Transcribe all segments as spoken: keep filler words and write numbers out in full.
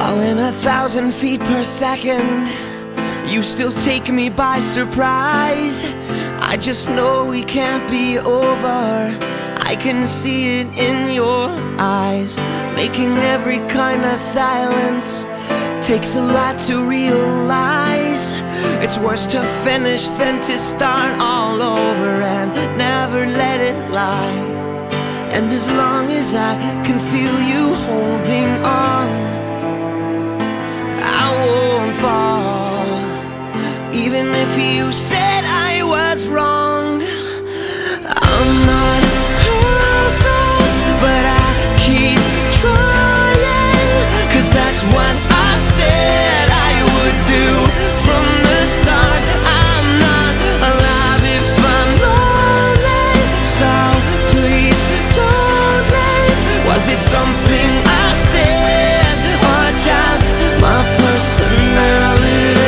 Falling a thousand feet per second, you still take me by surprise. I just know we can't be over. I can see it in your eyes. Making every kind of silence takes a lot to realize. It's worse to finish than to start all over and never let it lie. And as long as I can feel you holding on, I won't fall. Even if you said I was wrong, I'm not perfect, but I keep trying. Cause that's what I said I would do from the start. I'm not alive if I'm lonely, so please don't leave. Was it something I said, or just my personality?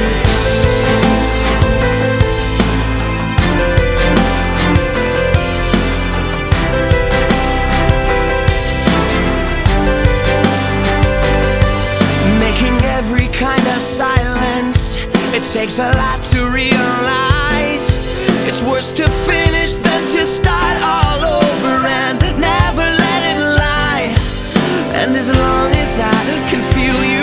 Kind of silence, it takes a lot to realize. It's worse to finish than to start all over and never let it lie. And as long as I can feel you